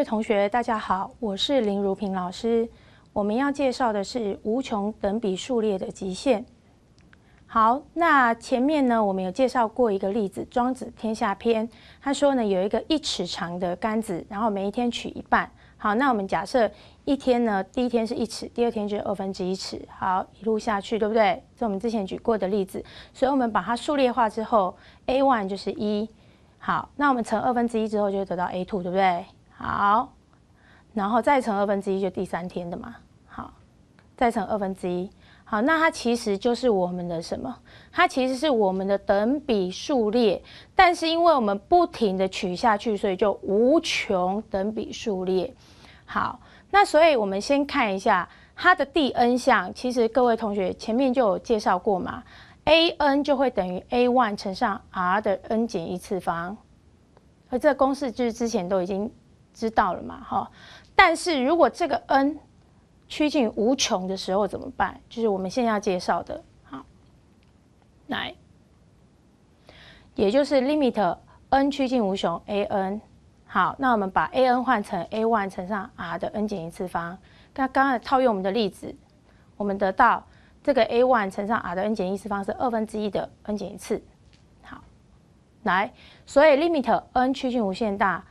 位同学，大家好，我是林如萍老师。我们要介绍的是无穷等比数列的极限。好，那前面呢，我们有介绍过一个例子，《庄子·天下篇》。他说呢，有一个1尺长的杆子，然后每一天取一半。好，那我们假设一天呢，第一天是1尺，第二天就是1/2尺。好，一路下去，对不对？这是我们之前举过的例子。所以我们把它数列化之后 ，a1 就是1。好，那我们乘1/2之后就会得到 a2， 对不对？好，然后再乘1/2就第3天的嘛。好，再乘1/2。好，那它其实就是我们的什么？它其实是我们的等比数列，但是因为我们不停的取下去，所以就无穷等比数列。好，那所以我们先看一下它的第 n 项，其实各位同学前面就有介绍过嘛 ，an 就会等于 a1 乘上 r 的 n 减1次方，而这个公式就是之前都已经知道了嘛，哈。但是如果这个 n 趋近无穷的时候怎么办？就是我们现在要介绍的。好，来，也就是 limit n 趋近无穷 an。好，那我们把 an 换成 a1 乘上 r 的 n 减1次方。刚才套用我们的例子，我们得到这个 a1 乘上 r 的 n 减1次方是1/2的 n 减1次。好，来，所以 limit n 趋近无限大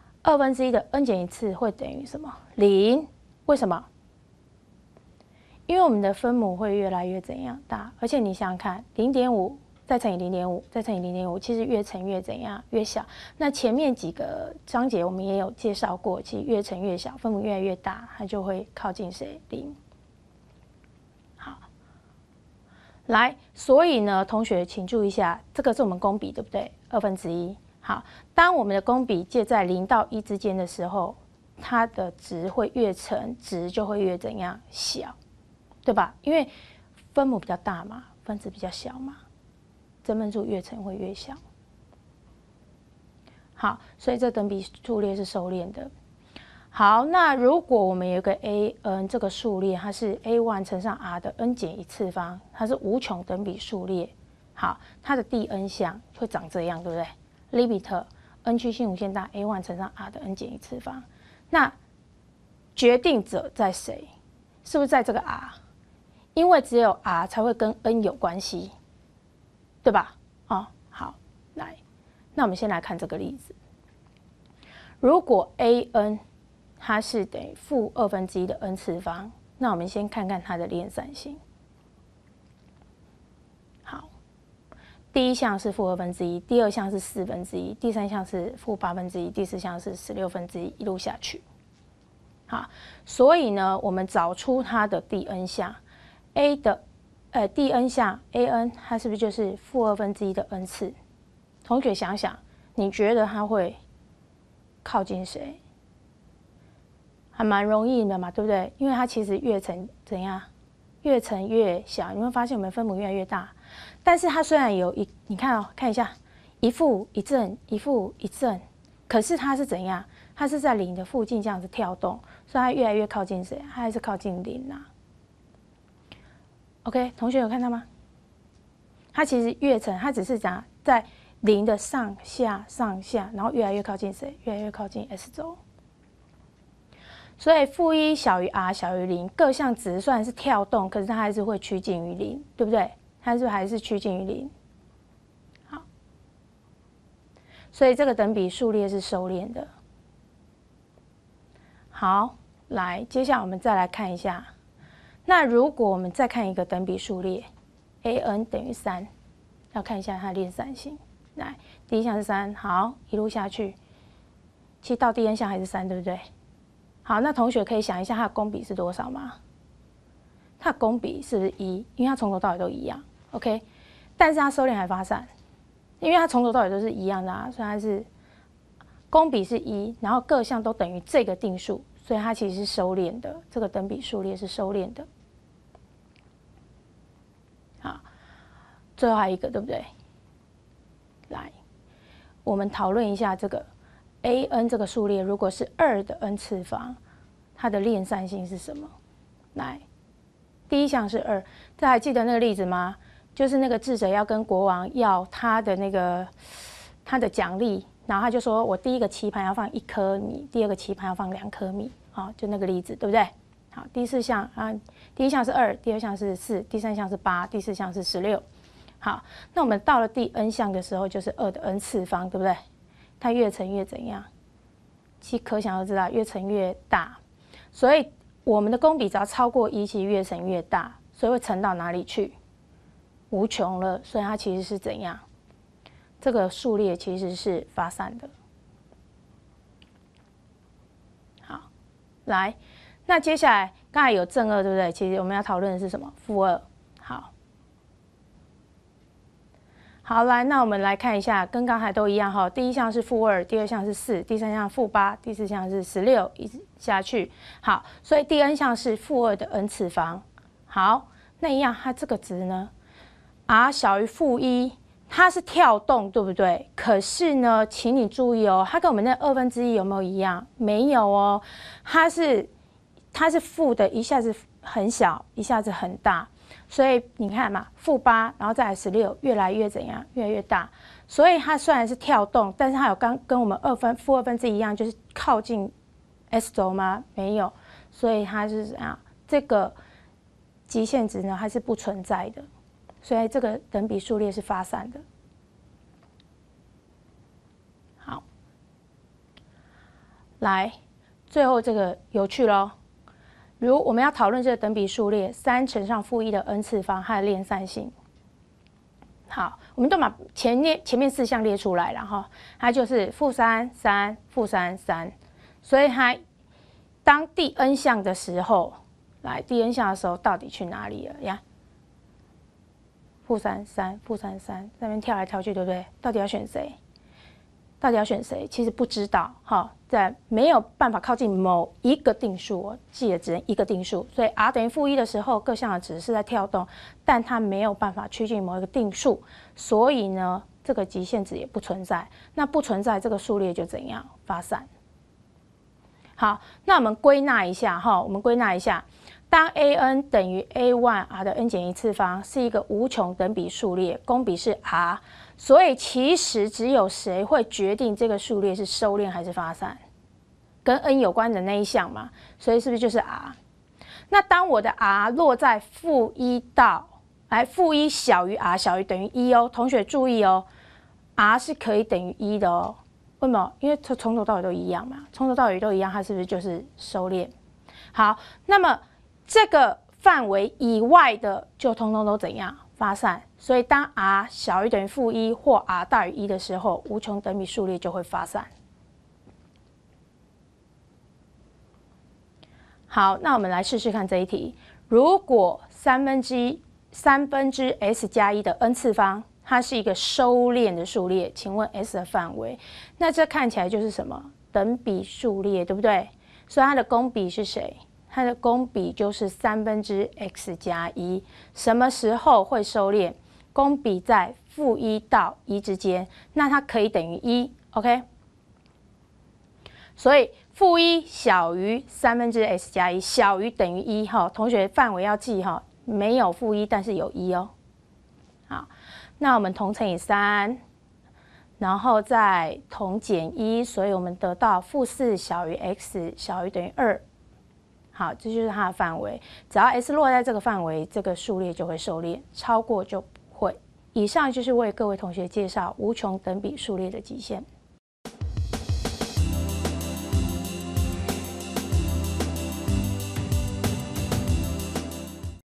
，1/2的 n 减1次会等于什么？0。为什么？因为我们的分母会越来越怎样大，而且你想想看，0.5再乘以0.5再乘以0.5，其实越乘越怎样越小。那前面几个章节我们也有介绍过，其实越乘越小，分母越来越大，它就会靠近谁？0。好，来，所以呢，同学请注意一下，这个是我们公比，对不对？1/2。好，当我们的公比介在0到1之间的时候，它的值会越乘，值就会越怎样小。对吧？因为分母比较大嘛，分子比较小嘛，真分数越乘会越小。好，所以这等比数列是收敛的。好，那如果我们有一个 an 这个数列，它是 a1 乘上 r 的 n 减1次方，它是无穷等比数列。好，它的第 n 项会长这样，对不对 ？limit n 趋近无限大 a1 乘上 r 的 n 减1次方。那决定者在谁？是不是在这个 r？因为只有 r 才会跟 n 有关系，对吧？哦，好，来，那我们先来看这个例子。如果 an 它是等于-1/2的 n 次方，那我们先看看它的链散性。好，第一项是-1/2，第二项是1/4，第三项是-8/1，第四项是16/1，一路下去。好，所以呢，我们找出它的第 n 项。a 的第 n 项 an 它是不是就是-1/2的 n 次？同学想想，你觉得它会靠近谁？还蛮容易的嘛，对不对？因为它其实越乘怎样，越乘越小。你会发现我们分母越来越大，但是它虽然有你看哦，看一下一负一正，一负一正，可是它是怎样？它是在0的附近这样子跳动，所以它越来越靠近谁？它还是靠近0啊。OK， 同学有看到吗？它其实越乘，它只是讲在0的上下上下，然后越来越靠近谁？越来越靠近 S 轴。所以-1小于 r 小于0，各项值虽然是跳动，可是它还是会趋近于0，对不对？它是不是还是趋近于0？好，所以这个等比数列是收敛的。好，来，接下来我们再来看一下。那如果我们再看一个等比数列 ，an 等于3，要看一下它的链散性。来，第一项是3，好，一路下去，其实到第 n 项还是3，对不对？好，那同学可以想一下它的公比是多少吗？它的公比是不是1？因为它从头到尾都一样 ，OK？ 但是它收敛还发散，因为它从头到尾都是一样的啊，所以它是公比是1，然后各项都等于这个定数，所以它其实是收敛的，这个等比数列是收斂的。好，最后还有一个，对不对？来，我们讨论一下这个 an 这个数列，如果是2的 n 次方，它的链散性是什么？来，第一项是2，这还记得那个例子吗？就是那个智者要跟国王要他的奖励， 然后他就说我第一个棋盘要放1颗米，第二个棋盘要放2颗米，好，就那个例子，对不对？好，第4项啊，第1项是2，第2项是4，第3项是8，第4项是16。好，那我们到了第 n 项的时候，就是2的 n 次方，对不对？它越乘越怎样？其实可想而知道，越乘越大。所以我们的公比只要超过1，其实越乘越大，所以会乘到哪里去？无穷了。所以它其实是怎样？这个数列其实是发散的。好，来，那接下来刚才有正2，对不对？其实我们要讨论的是什么？负2。好，来，那我们来看一下，跟刚才都一样哈。第1项是负2，第2项是4，第3项负8，第4项是16，一直下去。好，所以第 n 项是负2的 n 次方。好，那一样，它这个值呢 ，r 小于负1。它是跳动，对不对？可是呢，请你注意哦，它跟我们那1/2有没有一样？没有哦，它是负的，一下子很小，一下子很大，所以你看嘛，负8，然后再来16，越来越怎样？越来越大。所以它虽然是跳动，但是它有跟我们负2/2一样，就是靠近 s 轴吗？没有，所以它是怎样？这个极限值呢，它是不存在的。所以这个等比数列是发散的。好，来，最后这个有趣咯。如我们要讨论这个等比数列3乘上负1的 n 次方，它的链散性。好，我们都把前面4项列出来了哈，它就是负3、3、负3、3，所以它当第 n 项的时候，来第 n 项的时候到底去哪里了呀？负3、3、负3、3，在那边跳来跳去，对不对？到底要选谁？到底要选谁？其实不知道哈，在没有办法靠近某一个定数，记得只能一个定数。所以 r 等于负1的时候，各项的值是在跳动，但它没有办法趋近某一个定数，所以呢，这个极限值也不存在。那不存在，这个数列就怎样？发散。好，那我们归纳一下哈，我们归纳一下。当 a_n 等于 a1r 的 n 减1次方是一个无穷等比数列，公比是 r， 所以其实只有谁会决定这个数列是收敛还是发散？跟 n 有关的那一项嘛，所以是不是就是 r？ 那当我的 r 落在负1到负1小于 r 小于等于1哦，同学注意哦 ，r 是可以等于1的哦。为什么？因为它从头到尾都一样嘛，从头到尾都一样，它是不是就是收敛？好，那么这个范围以外的就通通都怎样？发散。所以当 r 小于等于负1或 r 大于1的时候，无穷等比数列就会发散。好，那我们来试试看这一题。如果三分之 s 加1的 n 次方，它是一个收敛的数列，请问 s 的范围？那这看起来就是什么？等比数列，对不对？所以它的公比是谁？它的公比就是x 加1。什么时候会收敛？公比在负1到1之间，那它可以等于1 ，OK？ 所以负1小于x 加1，小于等于1哈。同学范围要记哈，没有负1，但是有1哦。好，那我们同乘以3，然后再同减1，所以我们得到负4小于 x 小于等于2。好，这就是它的范围。只要 s 落在这个范围，这个数列就会收敛，超过就不会。以上就是为各位同学介绍无穷等比数列的极限。